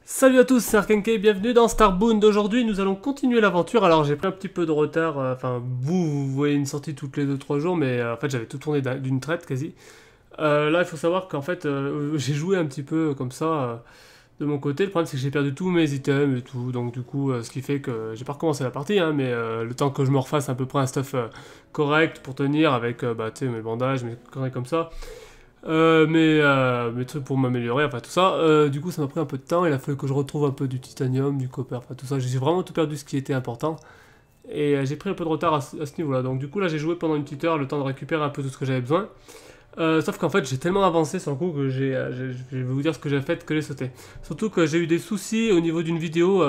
Salut à tous, c'est Arkenke, bienvenue dans Starbound. Aujourd'hui, nous allons continuer l'aventure. Alors, j'ai pris un petit peu de retard. Enfin, vous voyez une sortie toutes les 2-3 jours, mais en fait, j'avais tout tourné d'une traite quasi. Là, il faut savoir qu'en fait, j'ai joué un petit peu comme ça de mon côté. Le problème, c'est que j'ai perdu tous mes items et tout. Donc, du coup, ce qui fait que j'ai pas recommencé la partie, hein, mais le temps que je me refasse à peu près un stuff correct pour tenir avec bah, tu sais, mes bandages, mes conneries comme ça. Mes trucs pour m'améliorer, enfin tout ça. Du coup, ça m'a pris un peu de temps. Il a fallu que je retrouve un peu du titanium, du copper, enfin tout ça. J'ai vraiment tout perdu ce qui était important. Et j'ai pris un peu de retard à ce niveau-là. Donc, du coup, là, j'ai joué pendant une petite heure, le temps de récupérer un peu tout ce que j'avais besoin. Sauf qu'en fait, j'ai tellement avancé sur le coup que je vais vous dire ce que j'ai fait, que j'ai sauté. Surtout que j'ai eu des soucis au niveau d'une vidéo.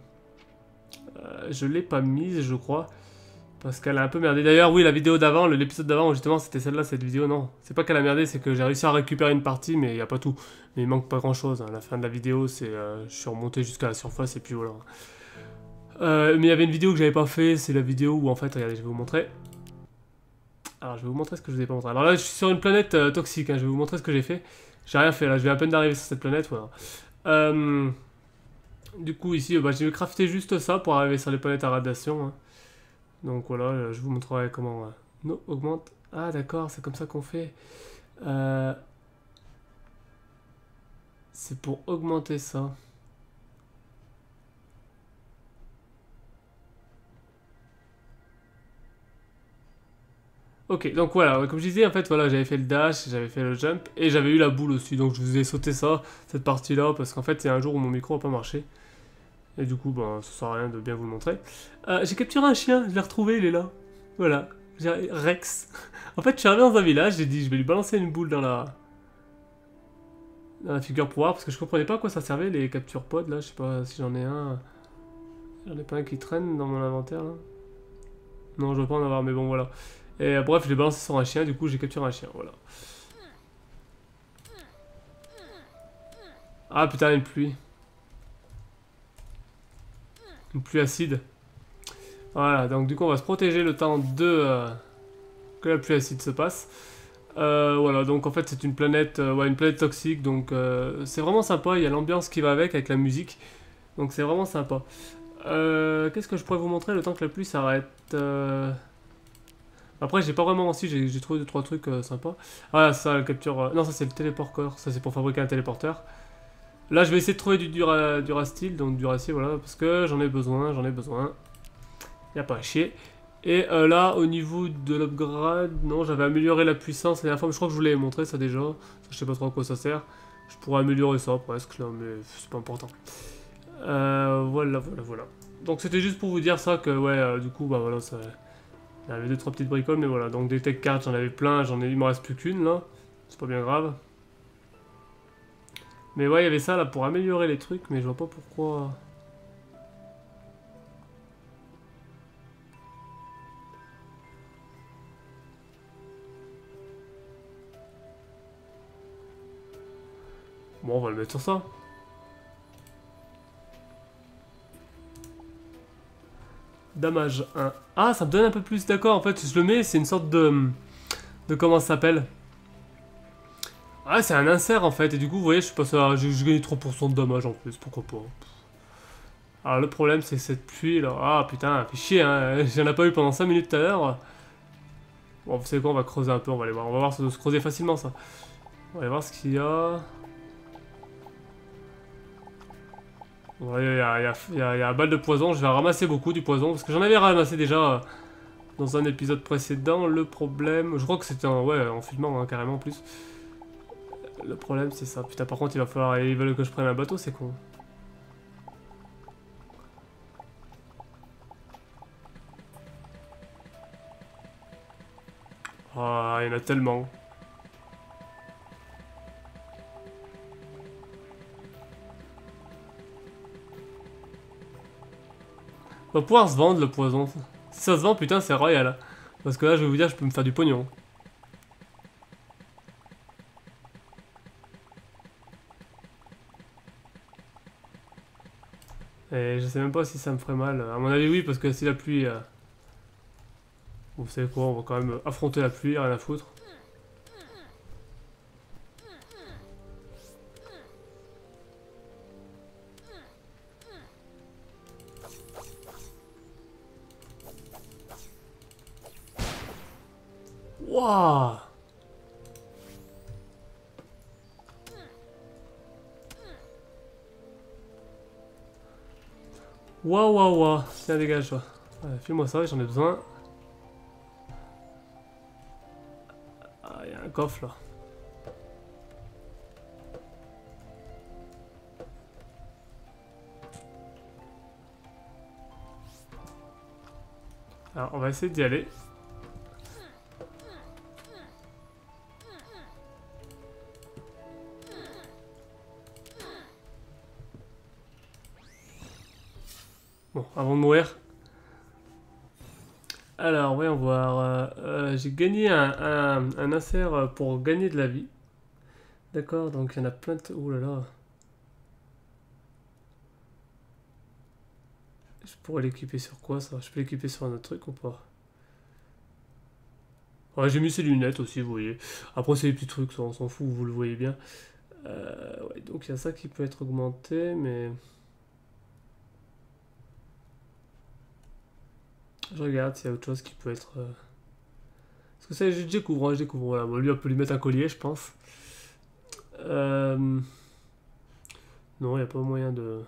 Je l'ai pas mise, je crois. Parce qu'elle a un peu merdé. D'ailleurs, oui, la vidéo d'avant, l'épisode d'avant, justement, c'était celle-là, cette vidéo, non. C'est pas qu'elle a merdé, c'est que j'ai réussi à récupérer une partie, mais il n'y a pas tout. Mais il manque pas grand-chose. À la fin de la vidéo, c'est, je suis remonté jusqu'à la surface, et puis voilà. Mais il y avait une vidéo que j'avais pas fait, c'est la vidéo où, en fait, regardez, je vais vous montrer. Alors, je vais vous montrer ce que je vous ai pas montré. Alors là, je suis sur une planète toxique, hein, je vais vous montrer ce que j'ai fait. J'ai rien fait, là, je viens à peine d'arriver sur cette planète, voilà. Du coup, ici, bah, j'ai crafté juste ça pour arriver sur les planètes à radiation, hein. Donc voilà, je vous montrerai comment no, augmente. Ah d'accord, c'est comme ça qu'on fait. Euh, c'est pour augmenter ça. Ok, donc voilà, comme je disais, en fait, voilà, j'avais fait le dash, j'avais fait le jump, et j'avais eu la boule aussi, donc je vous ai sauté ça, cette partie-là, parce qu'en fait, c'est un jour où mon micro n'a pas marché. Et du coup, ben, ça sert à rien de bien vous le montrer. J'ai capturé un chien, je l'ai retrouvé, il est là. Voilà, Rex. En fait, je suis arrivé dans un village, j'ai dit, je vais lui balancer une boule dans la figure pouvoir parce que je comprenais pas à quoi ça servait les capture pods là, je sais pas si j'en ai un. J'en ai pas un qui traîne dans mon inventaire là. Non, je veux pas en avoir, mais bon voilà. Et bref, je l'ai balancé sur un chien, du coup j'ai capturé un chien, voilà. Ah putain, une pluie. Une pluie acide. Voilà, donc du coup on va se protéger le temps que la pluie acide se passe. Voilà, donc en fait c'est une planète, ouais, une planète toxique, donc c'est vraiment sympa, il y a l'ambiance qui va avec la musique, donc c'est vraiment sympa. Qu'est-ce que je pourrais vous montrer le temps que la pluie s'arrête Après, j'ai pas vraiment. Si, j'ai trouvé 2-3 trucs sympas. Ah, ça, la capture. Non, ça, c'est le téléporteur. Ça, c'est pour fabriquer un téléporteur. Là, je vais essayer de trouver du Durasteel, donc Duracier, voilà, parce que j'en ai besoin, j'en ai besoin. Y a pas à chier. Et là, au niveau de l'upgrade, non, j'avais amélioré la puissance la dernière fois, mais je crois que je vous l'avais montré ça déjà. Ça, je sais pas trop à quoi ça sert. Je pourrais améliorer ça presque, là, mais c'est pas important. Voilà. Donc c'était juste pour vous dire ça que, ouais, du coup, bah voilà, ça. Il y avait 2-3 petites bricoles, mais voilà. Donc des tech cards, j'en avais plein, il m'en reste plus qu'une là. C'est pas bien grave. Mais ouais, il y avait ça là pour améliorer les trucs, mais je vois pas pourquoi. Bon, on va le mettre sur ça. Damage 1. Ah, ça me donne un peu plus, d'accord. En fait, je le mets, c'est une sorte de comment ça s'appelle. Ah, c'est un insert en fait, et du coup, vous voyez, je suis passé à. J'ai gagné 3% de damage en plus, pourquoi pas. Alors, le problème, c'est cette pluie là. Ah putain, fait chier, hein. J'en ai pas eu pendant 5 minutes tout à l'heure. Bon, vous savez quoi, on va creuser un peu, on va aller voir. On va voir, ça doit se creuser facilement ça. On va aller voir ce qu'il y a. Ouais, il y a un bal de poison, je vais ramasser beaucoup du poison, parce que j'en avais ramassé déjà dans un épisode précédent. Le problème, je crois que c'était un, ouais, en filmant hein, carrément en plus. Le problème c'est ça, putain par contre il va falloir, ils veulent que je prenne un bateau, c'est con. Ah, il y en a tellement. On va pouvoir se vendre le poison. Si ça se vend, putain c'est royal. Hein. Parce que là je vais vous dire, je peux me faire du pognon. Et je sais même pas si ça me ferait mal. À mon avis oui, parce que si la pluie... Vous savez quoi, on va quand même affronter la pluie, rien à foutre. Wouah! Waouh, waouh, waouh. Tiens, dégage, toi. Ouais, file-moi ça, j'en ai besoin. Ah, il y a un coffre là. Alors, on va essayer d'y aller. Bon, avant de mourir. Alors, voyons voir. J'ai gagné un insert pour gagner de la vie. D'accord, donc il y en a plein de... Ouh là là. Je pourrais l'équiper sur quoi ça? Je peux l'équiper sur un autre truc ou pas? Ouais, j'ai mis ses lunettes aussi, vous voyez. Après, c'est des petits trucs, ça, on s'en fout, vous le voyez bien. Ouais, donc il y a ça qui peut être augmenté, mais... Je regarde s'il y a autre chose qui peut être... Parce que ça, je découvre, hein, je découvre. Voilà, bon, lui, on peut lui mettre un collier, je pense. Non, il n'y a pas moyen de...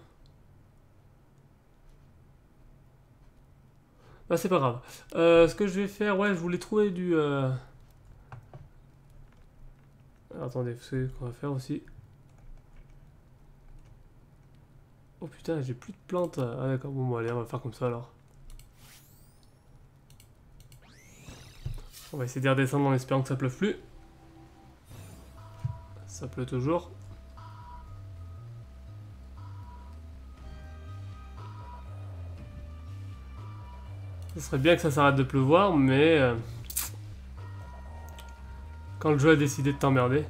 Ah, c'est pas grave. Ce que je vais faire, ouais, je voulais trouver du... Alors, attendez, vous savez ce qu'on va faire aussi. Oh putain, j'ai plus de plantes. Ah d'accord, bon, allez, on va faire comme ça alors. On va essayer d'y redescendre en espérant que ça pleuve plus. Ça pleut toujours. Ce serait bien que ça s'arrête de pleuvoir, mais... quand le jeu a décidé de t'emmerder...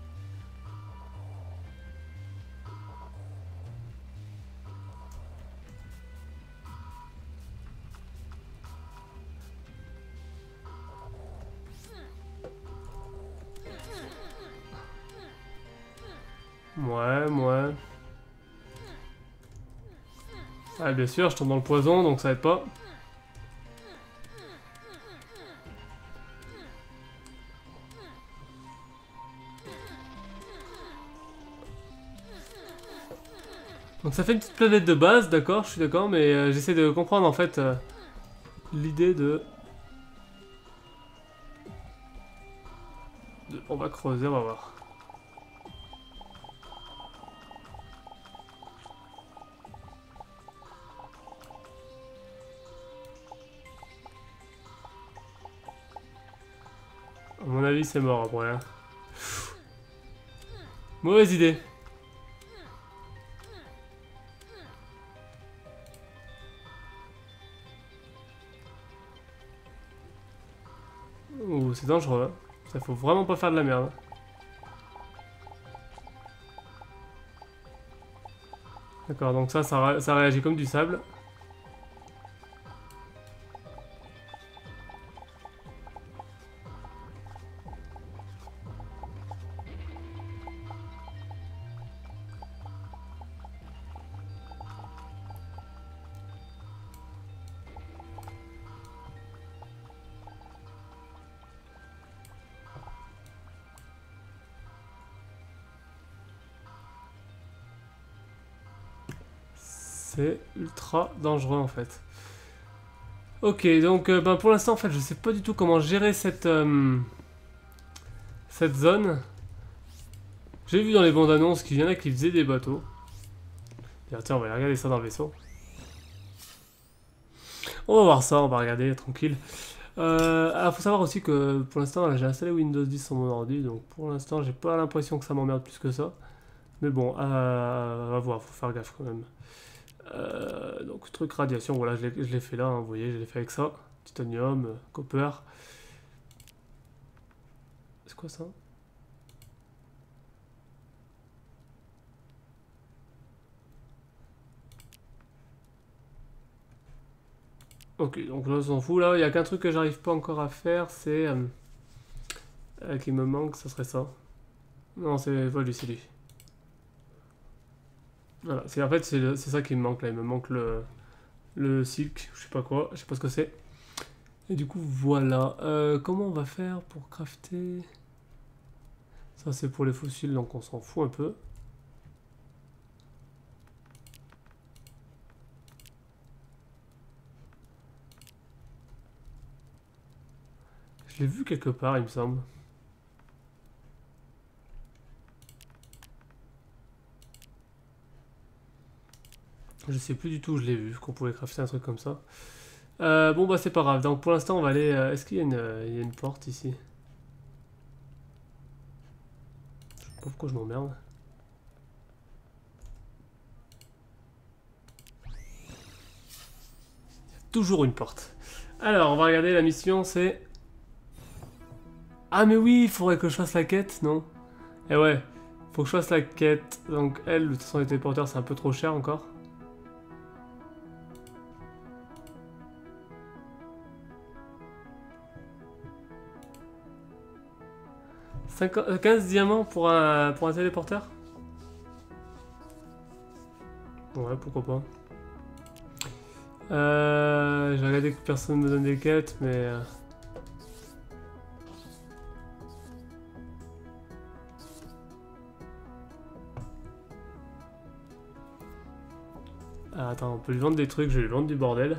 Ouais, ouais. Ah, bien sûr, je tombe dans le poison, donc ça aide pas. Donc ça fait une petite planète de base, d'accord, je suis d'accord, mais j'essaie de comprendre en fait l'idée de... On va creuser, on va voir. À mon avis, c'est mort après. Hein. Mauvaise idée. Ouh, c'est dangereux. Hein. Ça faut vraiment pas faire de la merde. D'accord, donc ça réagit comme du sable. C'est ultra dangereux en fait. Ok, donc ben, pour l'instant en fait je sais pas du tout comment gérer cette zone. J'ai vu dans les bandes annonces qu'il y en a qui faisaient des bateaux. Tiens, on va aller regarder ça dans le vaisseau. On va voir ça, on va regarder tranquille. Alors faut savoir aussi que pour l'instant j'ai installé Windows 10 sur mon ordi, donc pour l'instant j'ai pas l'impression que ça m'emmerde plus que ça. Mais bon, à voir, faut faire gaffe quand même. Donc truc radiation, voilà, je l'ai fait là, hein, vous voyez, je l'ai fait avec ça. Titanium, copper. C'est quoi ça? Ok, donc là on s'en fout, là, il n'y a qu'un truc que j'arrive pas encore à faire, c'est... qui me manque, ça serait ça. Non, c'est pas lui, c'est lui. Voilà, en fait c'est ça qui me manque là, il me manque le silk, je sais pas quoi, je sais pas ce que c'est. Et du coup, voilà. Comment on va faire pour crafter? Ça, c'est pour les fossiles, donc on s'en fout un peu. Je l'ai vu quelque part, il me semble. Je sais plus du tout où je l'ai vu, qu'on pouvait crafter un truc comme ça. Bon, bah, c'est pas grave. Donc, pour l'instant, on va aller... Est-ce qu'il y a il y a une porte ici? Je sais pas pourquoi je m'emmerde. Toujours une porte. Alors, on va regarder la mission, c'est... Ah, mais oui, il faudrait que je fasse la quête, non? Eh ouais, faut que je fasse la quête. Donc, elle, de toute façon, les téléporteurs, c'est un peu trop cher encore. 15 diamants pour un téléporteur? Ouais, pourquoi pas. J'ai regardé que personne me donne des quêtes, mais... Ah, attends, on peut lui vendre des trucs, je vais lui vendre du bordel.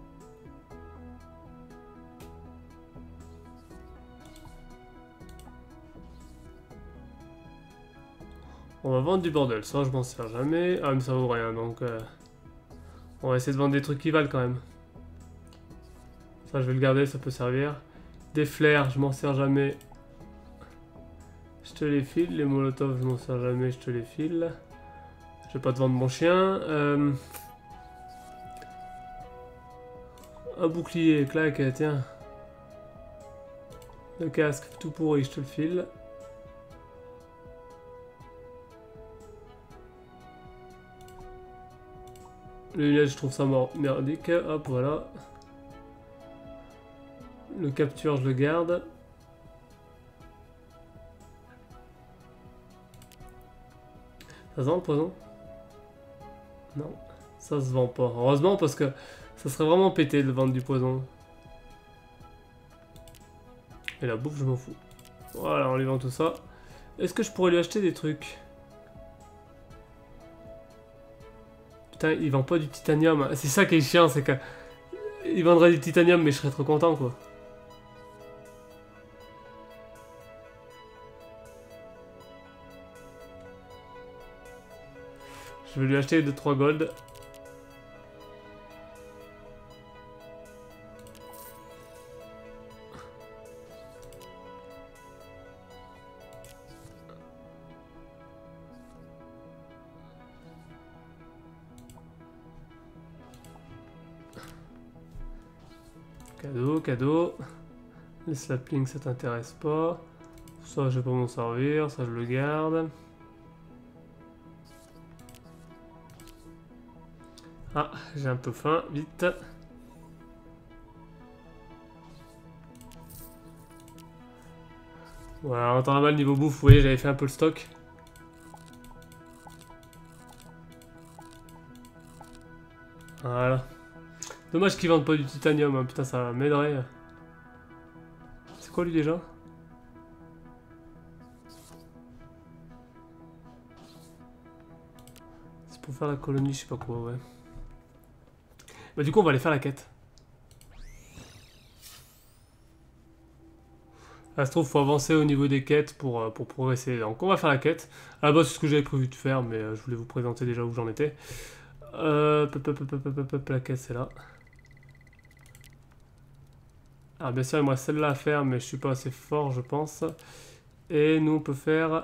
On va vendre du bordel, ça je m'en sers jamais. Ah, mais ça vaut rien, donc... On va essayer de vendre des trucs qui valent quand même. Ça, je vais le garder, ça peut servir. Des flares, je m'en sers jamais. Je te les file. Les molotovs, je m'en sers jamais, je te les file. Je vais pas te vendre mon chien. Un bouclier, clac, tiens. Le casque, tout pourri, je te le file. Le lunettes, je trouve ça merdique. Hop, voilà. Le capture, je le garde. Ça se vend le poison? Non, ça se vend pas. Heureusement, parce que ça serait vraiment pété de vendre du poison. Et la bouffe, je m'en fous. Voilà, on lui vend tout ça. Est-ce que je pourrais lui acheter des trucs? Putain, il vend pas du titanium. C'est ça qui est chiant, c'est que... Il vendrait du titanium, mais je serais trop content, quoi. Je vais lui acheter 2-3 gold. Cadeau, cadeau. Les saplings, ça t'intéresse pas. Ça, je vais pas m'en servir. Ça, je le garde. Ah, j'ai un peu faim. Vite. Voilà, on entend la mal niveau bouffe. Vous voyez, j'avais fait un peu le stock. Voilà. Dommage qu'ils vendent pas du titanium. Hein. Putain, ça m'aiderait. C'est quoi lui déjà? C'est pour faire la colonie, je sais pas quoi, ouais. Bah du coup, on va aller faire la quête. Ça se trouve, faut avancer au niveau des quêtes pour progresser. Donc on va faire la quête. À la base, c'est ce que j'avais prévu de faire, mais je voulais vous présenter déjà où j'en étais. La quête, c'est là. Ah, bien sûr, il me reste celle-là à faire, mais je suis pas assez fort, je pense. Et nous, on peut faire...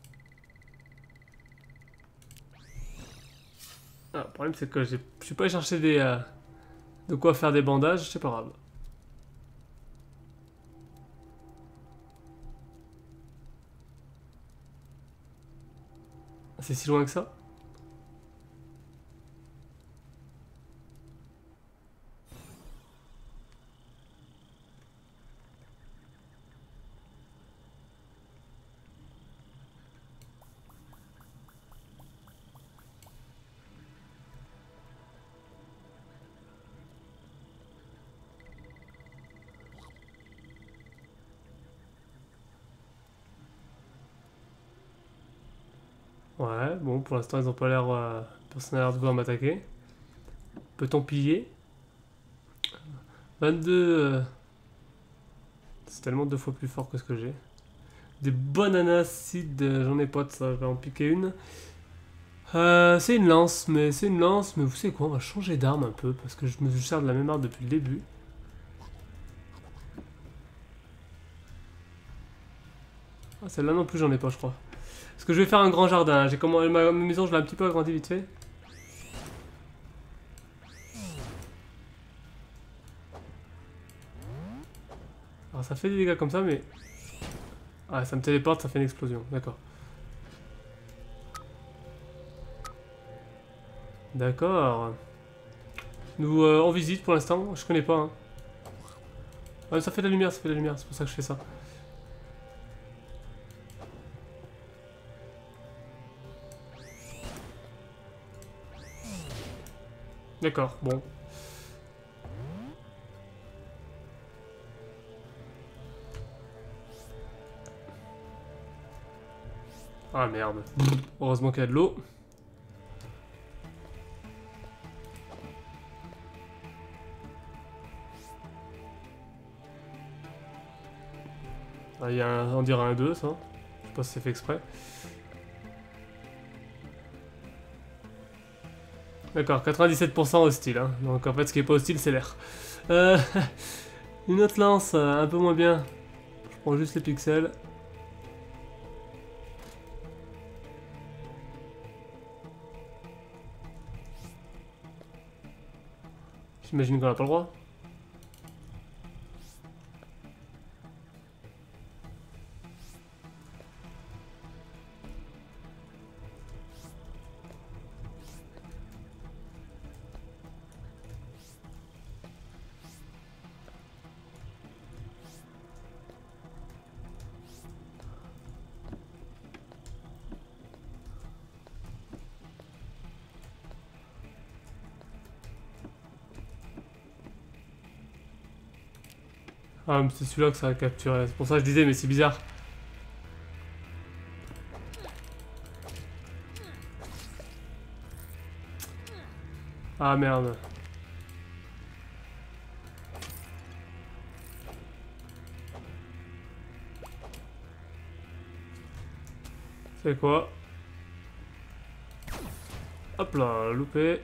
Ah, le problème, c'est que je suis pas allé chercher de quoi faire des bandages, c'est pas grave. C'est si loin que ça? Ouais, bon, pour l'instant, ils ont pas l'air... personne n'a l'air de vouloir m'attaquer. Peut-on piller? 22... C'est tellement 2 fois plus fort que ce que j'ai. Des bananas seed, j'en ai pas de ça, je vais en piquer une. C'est une lance, mais vous savez quoi, on va changer d'arme un peu, parce que je me sers de la même arme depuis le début. Ah, celle-là non plus j'en ai pas, je crois. Parce que je vais faire un grand jardin, j'ai comment ma maison, je l'ai un petit peu agrandie vite fait. Alors ça fait des dégâts comme ça, mais... Ah, ça me téléporte, ça fait une explosion, d'accord. D'accord. Nous, on visite pour l'instant, je connais pas. Hein. Ah, ça fait de la lumière, ça fait de la lumière, c'est pour ça que je fais ça. D'accord, bon. Ah merde. Heureusement qu'il y a de l'eau. Ah, il y a un, on dirait un 2, ça. Je sais pas si c'est fait exprès. D'accord, 97% hostile. Hein. Donc en fait, ce qui est pas hostile, c'est l'air. Euh, une autre lance, un peu moins bien. Je prends juste les pixels. J'imagine qu'on n'a pas le droit. Ah, mais c'est celui-là que ça a capturé. C'est pour ça que je disais, mais c'est bizarre. Ah merde. C'est quoi? Hop là, loupé.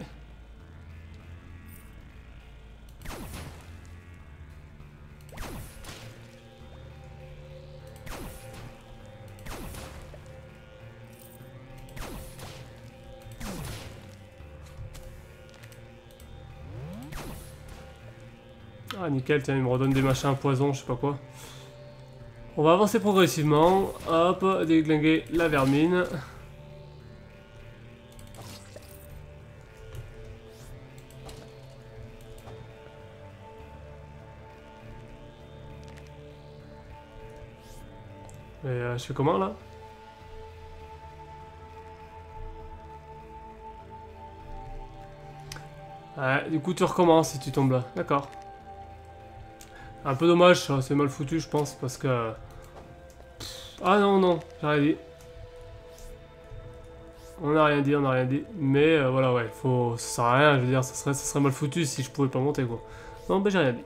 Ah nickel, tiens, il me redonne des machins à poison, je sais pas quoi. On va avancer progressivement. Hop, déglinguer la vermine. Et je fais comment là? Ouais, du coup tu recommences si tu tombes là. D'accord. Un peu dommage, ça, c'est mal foutu je pense parce que... Ah non, non, j'ai rien dit. On n'a rien dit, on n'a rien dit. Mais voilà, ouais, faut... ça sert à rien, je veux dire, ça serait mal foutu si je pouvais pas monter quoi. Non, ben j'ai rien dit.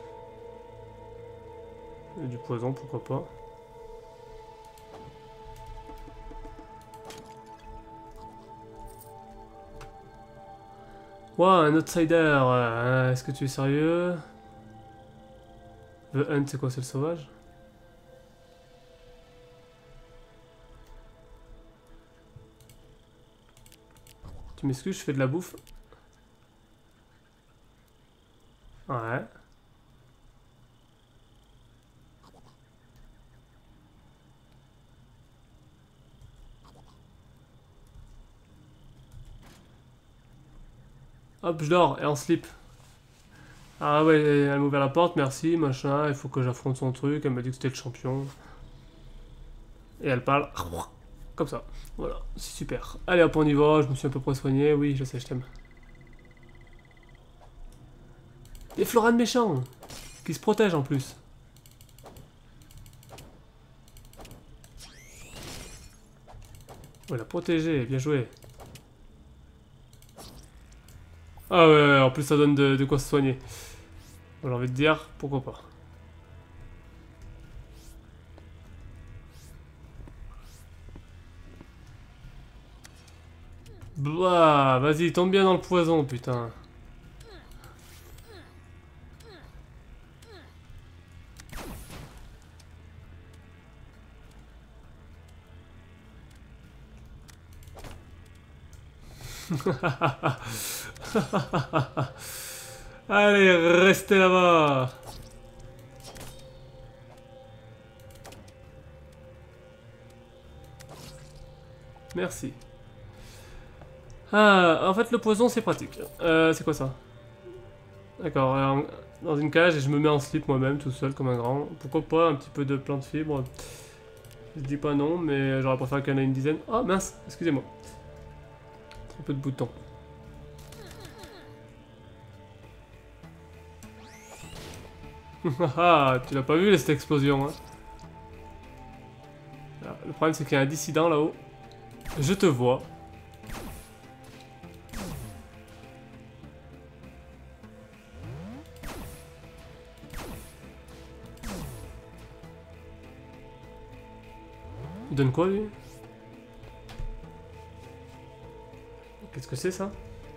Et du poison, pourquoi pas. Wow, un outsider. Est-ce que tu es sérieux? The Hunt, c'est quoi? C'est le sauvage? Tu m'excuses, je fais de la bouffe. Ouais. Hop, je dors et en slip. Ah ouais, elle m'a ouvert la porte, merci, machin, il faut que j'affronte son truc, elle m'a dit que c'était le champion. Et elle parle comme ça. Voilà, c'est super. Allez hop, on y va, je me suis à peu près soigné, oui, je sais, je t'aime. Des Floran méchants qui se protègent en plus. Oh, la protéger, bien joué. Ah ouais, en plus ça donne de quoi se soigner. Bon, j'ai envie de dire, pourquoi pas. Bah, vas-y, tombe bien dans le poison, putain. Allez, restez là-bas. Merci. Ah, en fait, le poison, c'est pratique. C'est quoi ça? D'accord, dans une cage et je me mets en slip moi-même, tout seul, comme un grand. Pourquoi pas un petit peu de plante fibre? Je dis pas non, mais j'aurais préféré qu'il y en ait une dizaine. Oh mince, excusez-moi. Trop peu de boutons. Ah, tu l'as pas vu cette explosion, hein? Alors, le problème c'est qu'il y a un dissident là-haut. Je te vois. Il donne quoi lui? Qu'est-ce que c'est ça?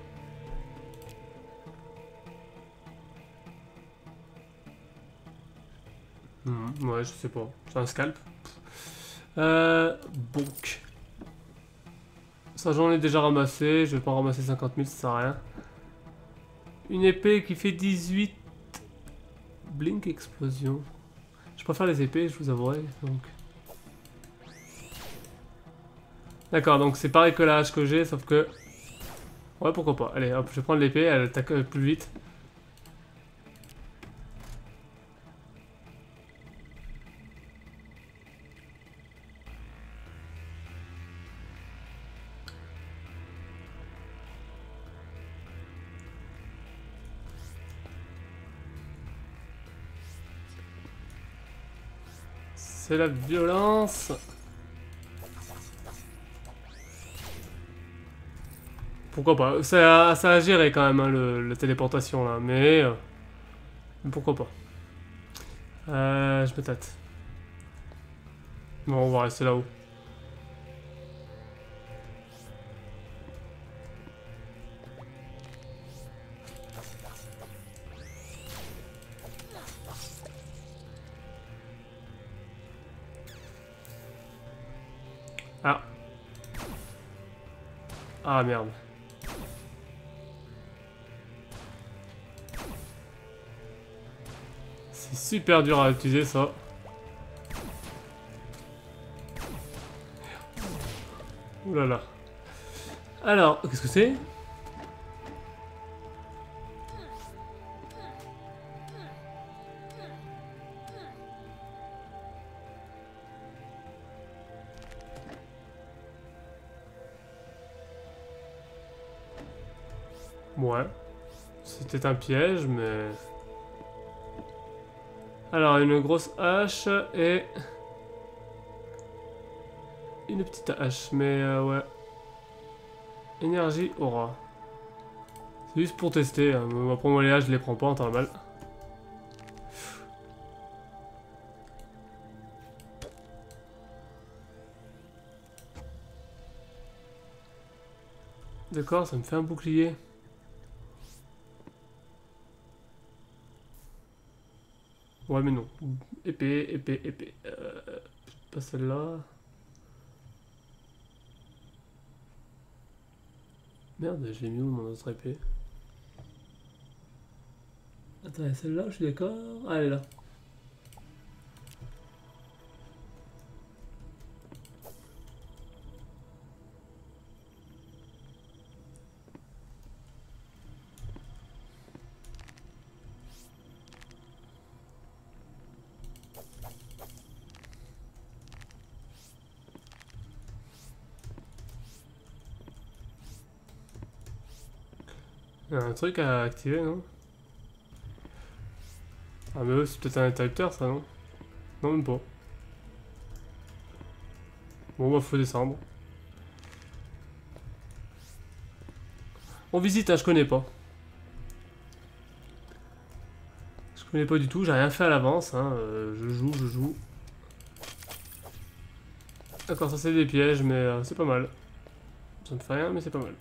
Ouais, je sais pas. C'est un scalp. Donc. Ça j'en ai déjà ramassé. Je vais pas en ramasser 50 000, ça sert à rien. Une épée qui fait 18. Blink explosion. Je préfère les épées, je vous avouerai. Donc. D'accord, donc c'est pareil que la hache que j'ai, sauf que... Ouais, pourquoi pas. Allez, hop, je vais prendre l'épée, elle attaque plus vite. C'est la violence. Pourquoi pas. Ça a géré quand même, hein, la téléportation là, mais pourquoi pas. Je me tâte. Bon, on va rester là-haut. Ah. Ah merde. C'est super dur à utiliser ça. Ouh là là. Alors, qu'est-ce que c'est? Ouais. C'était un piège, mais... Alors, une grosse hache et... Une petite hache, mais ouais. Énergie aura. C'est juste pour tester. Hein. Après, moi, les haches, je les prends pas en temps normal. D'accord, ça me fait un bouclier. Ouais, mais non. Épée, épée, épée. Pas celle-là. Merde, je l'ai mis où mon autre épée? Attends, celle-là, je suis d'accord. Ah, elle est là. Il y a un truc à activer, non? Ah, mais c'est peut-être un interrupteur, ça, non? Non, même pas. Bon, bah, faut descendre. On visite, hein, je connais pas. Je connais pas du tout, j'ai rien fait à l'avance. Hein. Je joue. D'accord, ça c'est des pièges, mais c'est pas mal. Ça ne fait rien, mais c'est pas mal.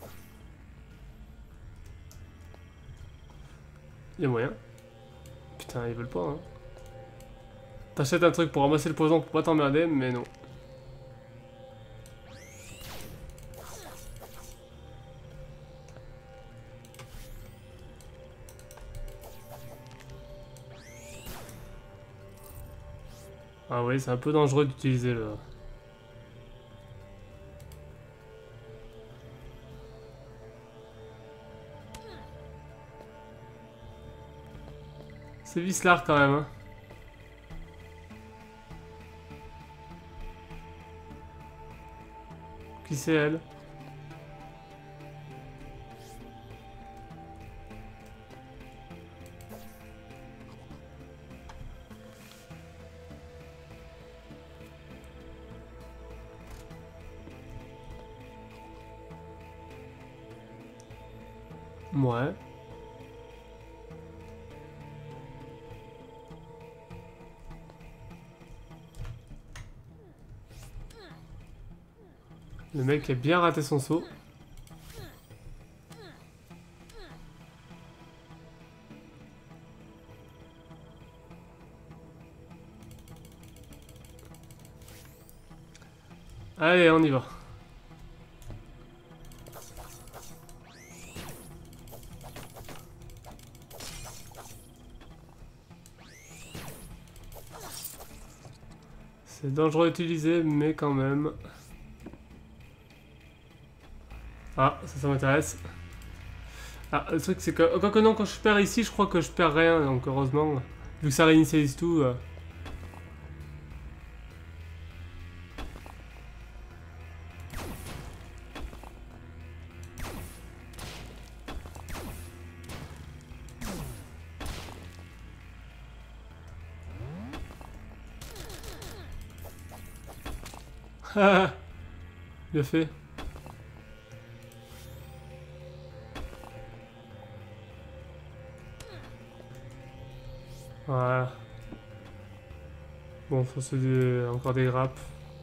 Il y a moyen. Putain, ils veulent pas, hein. T'achètes un truc pour ramasser le poison pour pas t'emmerder, mais non. Ah oui, c'est un peu dangereux d'utiliser le... C'est vicelard quand même, hein. Qui c'est elle? Ouais. Le mec a bien raté son saut. Allez, on y va. C'est dangereux à utiliser, mais quand même. Ah, ça m'intéresse. Ah, le truc c'est que... Quoique non, quand je perds ici, je crois que je perds rien, donc heureusement. Vu que ça réinitialise tout... Bien fait. Voilà. Bon, faut se encore des grappes.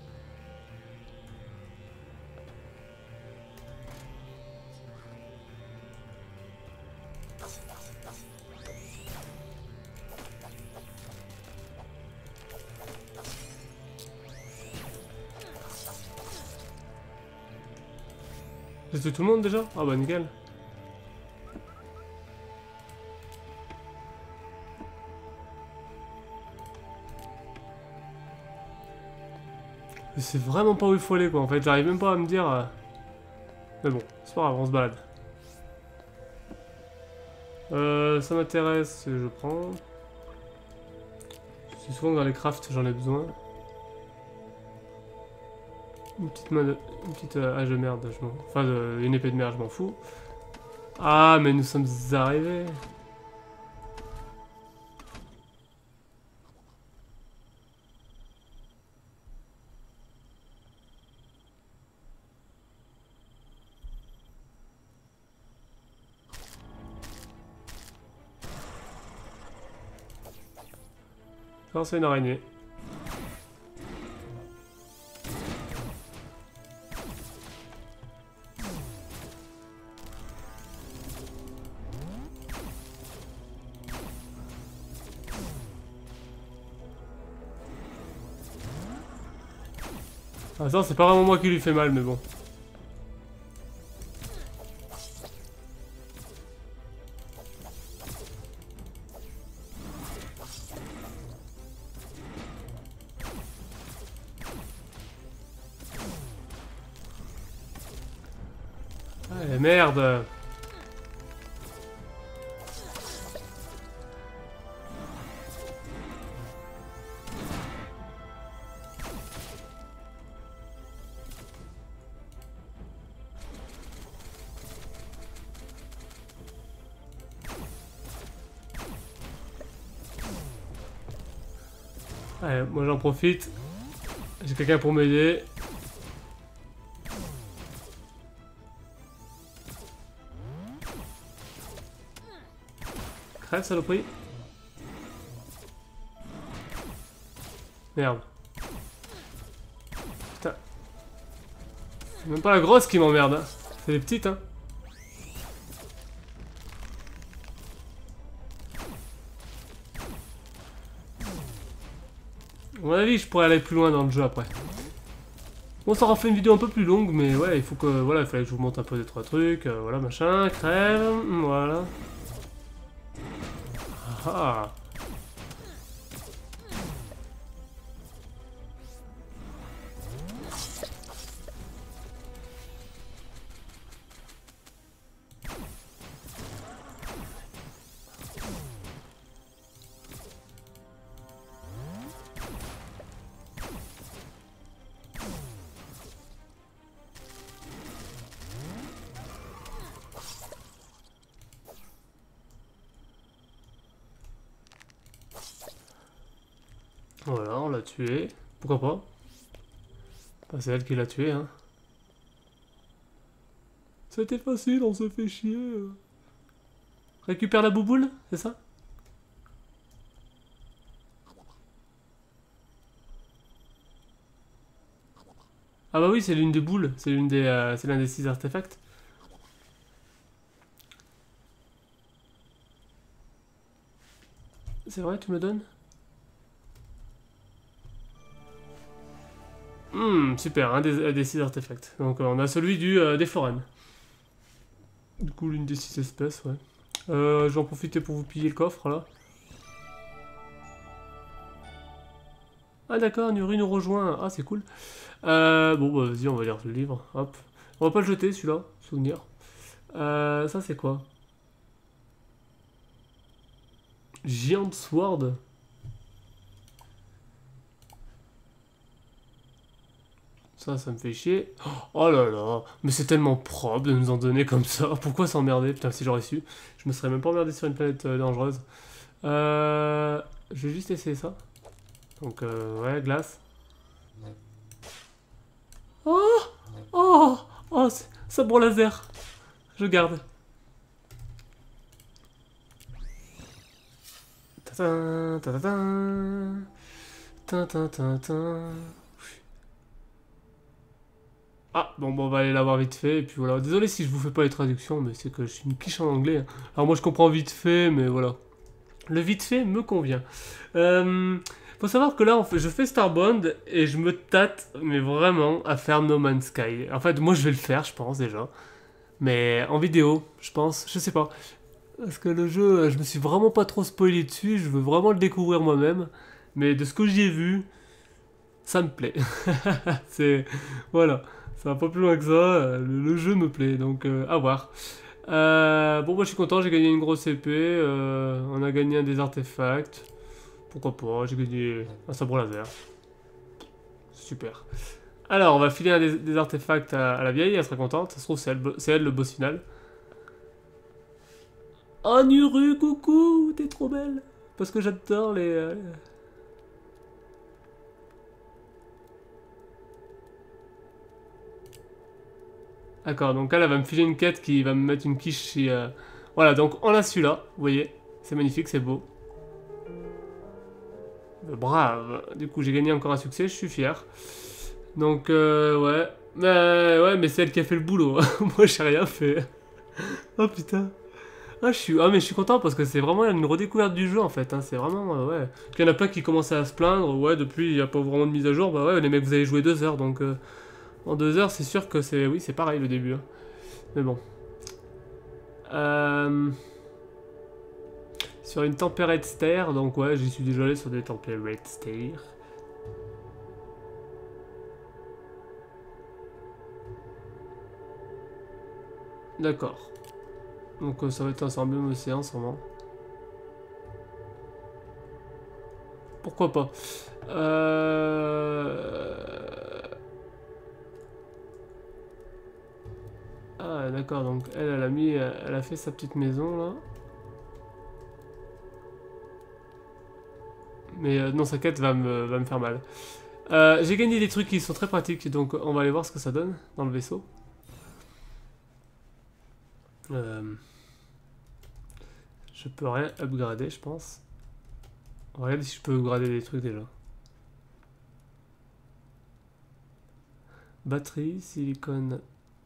J'ai tué tout le monde déjà? Ah bah nickel. Je sais vraiment pas où il faut aller quoi, en fait j'arrive même pas à me dire... Mais bon, c'est pas grave, on se balade. Ça m'intéresse, je prends. C'est souvent dans les crafts, j'en ai besoin. Une petite main de... Une petite hache de merde, je m'en... Enfin, une épée de merde, je m'en fous. Ah, mais nous sommes arrivés. Non, c'est une araignée. Ah ça, c'est pas vraiment moi qui lui fais mal, mais bon. Allez, merde. Allez, moi j'en profite. J'ai quelqu'un pour m'aider. Crève, saloperie. Merde. Putain. C'est même pas la grosse qui m'emmerde, hein. C'est les petites, hein. À mon avis, je pourrais aller plus loin dans le jeu après. Bon, ça aura fait une vidéo un peu plus longue, mais ouais, il faut que... Voilà, il fallait que je vous montre un peu des trois trucs. Voilà, machin, crève, voilà. Ah. Voilà, on l'a tué. Pourquoi pas? Bah, c'est elle qui l'a tué, hein. C'était facile, on se fait chier. Récupère la bouboule, c'est ça? Ah bah oui, c'est l'une des boules. C'est c'est l'un des 6 artefacts. C'est vrai, tu me le donnes? Super, un des 6 artefacts. Donc on a celui des foraines. Du coup, l'une des 6 espèces, ouais. Je vais en profiter pour vous piller le coffre, là. Ah d'accord, Nuri nous rejoint. Ah, c'est cool. Bon, bah vas-y, on va lire le livre. Hop. On va pas le jeter, celui-là. Souvenir. Ça, c'est quoi? Giant Sword. Ça me fait chier. Oh là là, mais c'est tellement propre de nous en donner comme ça. Pourquoi s'emmerder? Putain, si j'aurais su, je me serais même pas emmerdé sur une planète dangereuse. Je vais juste essayer ça. Donc, ouais, glace. Oh! Oh! Oh, sabre laser. Je garde. Ta-ta, ta-ta-ta. Ta-ta-ta-ta. Ah, bon, on va aller la voir vite fait, et puis voilà. Désolé si je vous fais pas les traductions, mais c'est que je suis une quiche en anglais, hein. Alors moi je comprends vite fait, mais voilà. Le vite fait me convient. Faut savoir que là, je fais Starbound, et je me tâte, mais vraiment, à faire No Man's Sky. En fait, moi je vais le faire, je pense déjà. Mais en vidéo, je pense, je sais pas. Parce que le jeu, je me suis vraiment pas trop spoilé dessus, je veux vraiment le découvrir moi-même. Mais de ce que j'y ai vu, ça me plaît. C'est... Voilà. Ça va pas plus loin que ça, le jeu me plaît, donc à voir. Bon, moi je suis content, j'ai gagné une grosse épée, on a gagné un des artefacts. Pourquoi pas, j'ai gagné un sabre laser. Super. Alors, on va filer un des artefacts à la vieille, elle sera contente. Ça se trouve, c'est elle le boss final. Oh, Nuru, coucou, t'es trop belle. Parce que j'adore les... D'accord, donc elle va me filer une quête qui va me mettre une quiche chez... Voilà, donc on a celui-là, vous voyez. C'est magnifique, c'est beau. Brave. Du coup, j'ai gagné encore un succès, je suis fier. Donc, ouais. Ouais, mais c'est elle qui a fait le boulot. Moi, j'ai rien fait. Oh, putain. Ah, mais je suis content parce que c'est vraiment une redécouverte du jeu, en fait, hein. C'est vraiment, ouais. Il y en a plein qui commençaient à se plaindre. Ouais, depuis, il n'y a pas vraiment de mise à jour. Bah ouais, les mecs, vous avez joué 2 heures, donc... En 2 heures, c'est sûr que c'est... Oui, c'est pareil, le début, hein. Mais bon. Sur une Temperate Stair, donc ouais, j'y suis déjà allé sur des Temperate Stair. D'accord. Donc ça va être un semblant océan, sûrement. Pourquoi pas. Ah d'accord, donc elle a fait sa petite maison là. Mais non, sa quête va me faire mal. J'ai gagné des trucs qui sont très pratiques, donc on va aller voir ce que ça donne dans le vaisseau. Je Je peux rien upgrader, je pense. Regarde si je peux upgrader des trucs déjà. Batterie, silicone.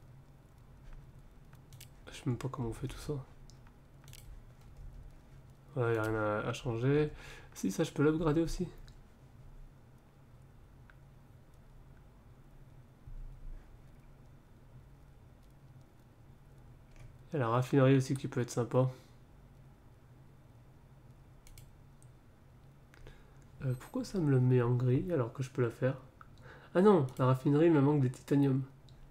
Je sais même pas comment on fait tout ça. Ouais, y a rien à changer. Si, ça je peux l'upgrader aussi. Il y a la raffinerie aussi qui peut être sympa. Pourquoi ça me le met en gris alors que je peux la faire? Ah non, la raffinerie il me manque des titanium.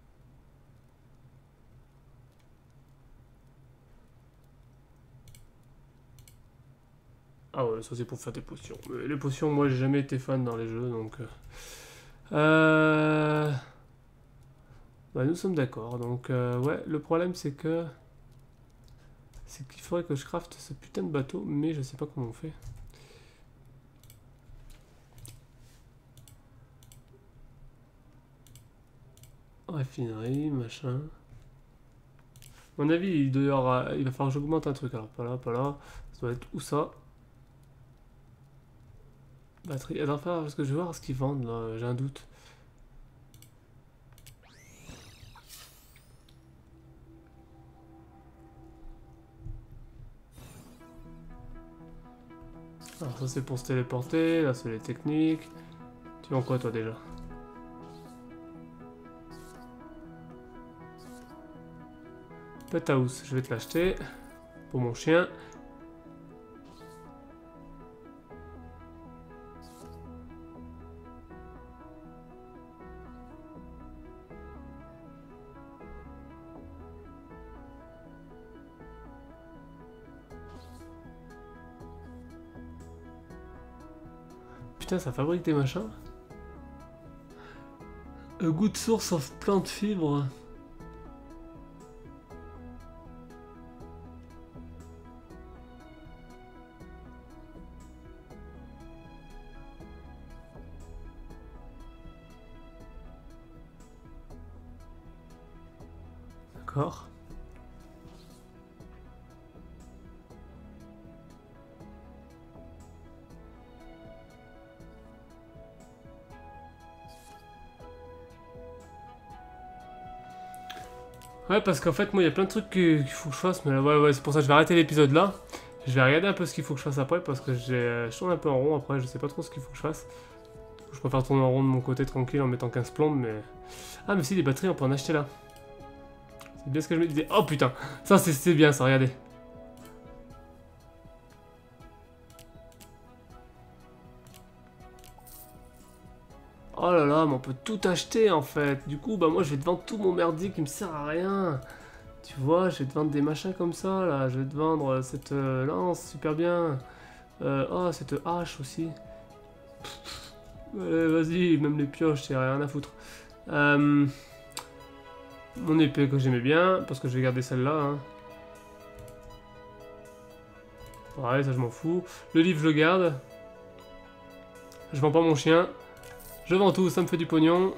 Ah ouais, ça c'est pour faire des potions. Mais les potions, moi j'ai jamais été fan dans les jeux donc. Bah, nous sommes d'accord. Donc ouais, le problème c'est que. C'est qu'il faudrait que je crafte ce putain de bateau, mais je sais pas comment on fait. Raffinerie, machin. À mon avis, il va falloir que j'augmente un truc. Alors, pas là, pas là. Ça doit être où ça? Batterie. Attends, parce que je vais voir ce qu'ils vendent là, j'ai un doute. Alors, ça c'est pour se téléporter. Là, c'est les techniques. Tu vends quoi toi déjà? Pet house, je vais te l'acheter. Pour mon chien. Putain, ça fabrique des machins. A good source of plant fibre. D'accord. Ouais, parce qu'en fait, moi, il y a plein de trucs qu'il faut que je fasse, mais là, ouais, c'est pour ça que je vais arrêter l'épisode là. Je vais regarder un peu ce qu'il faut que je fasse après, parce que je tourne un peu en rond après, je sais pas trop ce qu'il faut que je fasse. Je préfère tourner en rond de mon côté tranquille en mettant 15 plombes, mais... Ah, mais si, des batteries, on peut en acheter là. C'est bien ce que je me disais. Oh putain, ça c'est bien ça, regardez. Oh là là, mais on peut tout acheter en fait. Du coup, bah moi je vais te vendre tout mon merdier qui me sert à rien. Tu vois, je vais te vendre des machins comme ça là. Je vais te vendre cette lance, super bien. Oh, cette hache aussi. Allez, vas-y, même les pioches, c'est rien à foutre. Mon épée que j'aimais bien, parce que je vais garder celle-là. Hein. Pareil, ça je m'en fous. Le livre, je le garde. Je vends pas mon chien. Je vends tout, ça me fait du pognon.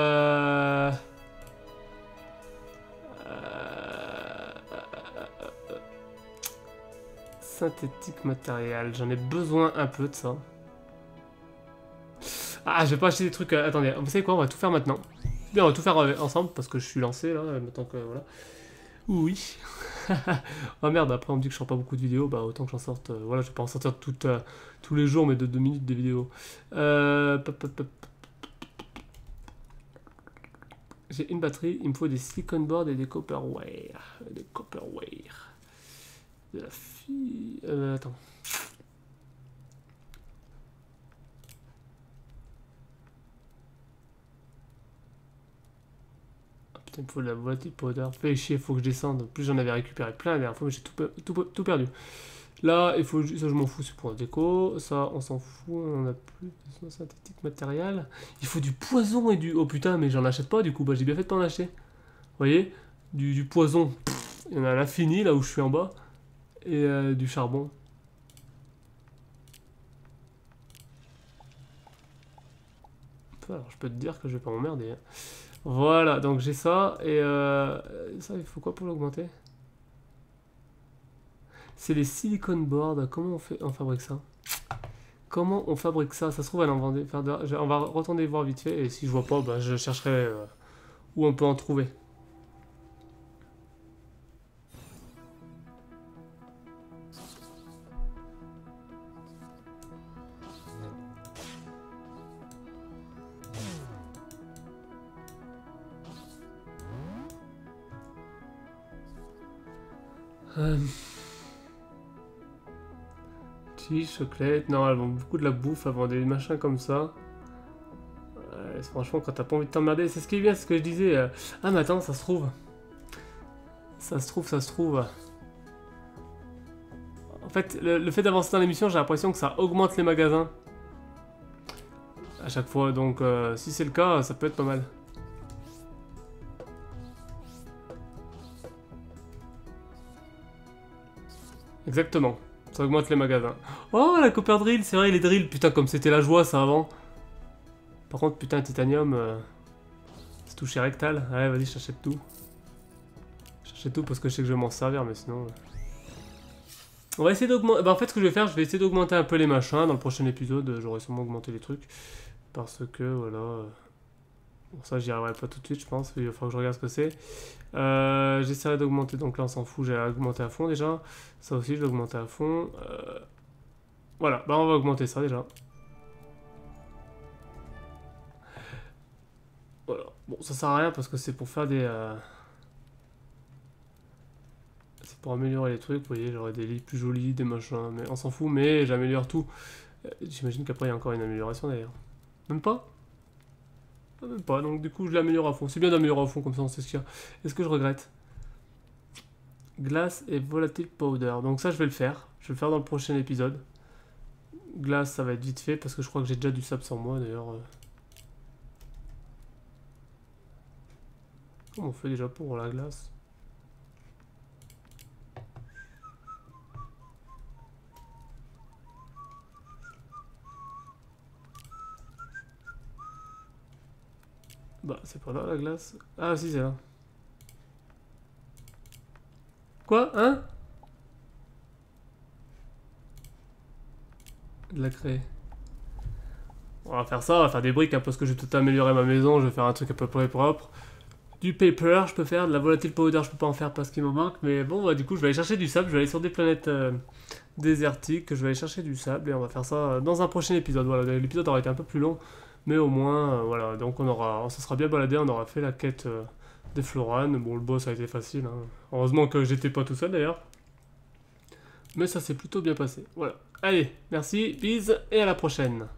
Synthétique matériel, j'en ai besoin un peu de ça. Ah, je vais pas acheter des trucs... attendez, vous savez quoi, on va tout faire maintenant. Bien, on va tout faire ensemble, parce que je suis lancé, là, maintenant que... Voilà. Oui. Oh merde, après on me dit que je sors pas beaucoup de vidéos, bah autant que j'en sorte... voilà, je vais pas en sortir tous les jours, mais de 2 minutes des vidéos. J'ai une batterie, il me faut des silicon board et des copperware. Des copperware. De la fille... attends. Il me faut de la voiture powder. Fait chier, il faut que je descende. En plus, j'en avais récupéré plein la dernière fois, mais j'ai tout perdu. Là, il faut ça, je m'en fous, c'est pour la déco. Ça, on s'en fout, on a plus de synthétique matériel. Il faut du poison et du. Oh putain, mais j'en achète pas du coup. Bah, j'ai bien fait de pas en acheter. Vous voyez, du poison, il y en a à l'infini là où je suis en bas. Et du charbon. Alors, je peux te dire que je vais pas m'emmerder. Hein. Voilà, donc j'ai ça, et ça, il faut quoi pour l'augmenter? C'est les silicon boards. Comment on fabrique ça? Comment on fabrique ça? Ça se trouve, elle en vendait. On va retourner voir vite fait. Et si je vois pas, bah, je chercherai où on peut en trouver. Chocolat. Non, elles vendent beaucoup de la bouffe, elles vendent des machins comme ça. Franchement, quand t'as pas envie de t'emmerder, c'est ce qui est bien, c'est ce que je disais. Ah, mais attends, ça se trouve. Ça se trouve. En fait, le fait d'avancer dans l'émission, j'ai l'impression que ça augmente les magasins. À chaque fois, donc si c'est le cas, ça peut être pas mal. Exactement. Ça augmente les magasins. Oh, la copper drill, c'est vrai, les drills. Putain, comme c'était la joie, ça, avant. Par contre, putain, titanium, c'est touché rectal. Ouais, vas-y, j'achète tout. J'achète tout parce que je sais que je vais m'en servir, mais sinon... On va essayer d'augmenter... Bah, en fait, ce que je vais faire, je vais essayer d'augmenter un peu les machins. Dans le prochain épisode, j'aurai sûrement augmenté les trucs. Parce que, voilà... Bon, ça, j'y arriverai pas tout de suite, je pense. Il va falloir que je regarde ce que c'est. J'essaierai d'augmenter, donc là, on s'en fout. J'ai augmenté à fond, déjà. Ça aussi, je vais augmenter à fond. Voilà, bah, on va augmenter ça, déjà. Voilà. Bon, ça sert à rien parce que c'est pour faire des... C'est pour améliorer les trucs, vous voyez, j'aurai des lits plus jolis, des machins, mais on s'en fout, mais j'améliore tout. J'imagine qu'après il y a encore une amélioration d'ailleurs. Même pas? Même pas, donc du coup je l'améliore à fond. C'est bien d'améliorer à fond, comme ça on sait ce qu'il y a. Est-ce que je regrette? Glace et volatile powder, donc ça je vais le faire. Je vais le faire dans le prochain épisode. Glace, ça va être vite fait, parce que je crois que j'ai déjà du sable sur moi d'ailleurs. Comment on fait déjà pour la glace? Bah, c'est pas là la glace. Ah, si, c'est là. Quoi? Hein? De la craie. On va faire ça, on va faire des briques, hein, parce que je vais peut-être améliorer ma maison, je vais faire un truc à peu près propre. Du paper, je peux faire, de la volatile powder, je peux pas en faire parce qu'il m'en manque, mais bon, bah, du coup, je vais aller chercher du sable, je vais aller sur des planètes désertiques, je vais aller chercher du sable, et on va faire ça dans un prochain épisode. Voilà, l'épisode aura été un peu plus long, mais au moins, voilà, donc on se sera bien baladé, on aura fait la quête des Floranes. Bon, le boss a été facile, hein. Heureusement que j'étais pas tout seul d'ailleurs. Mais ça s'est plutôt bien passé. Voilà. Allez, merci, bis, et à la prochaine.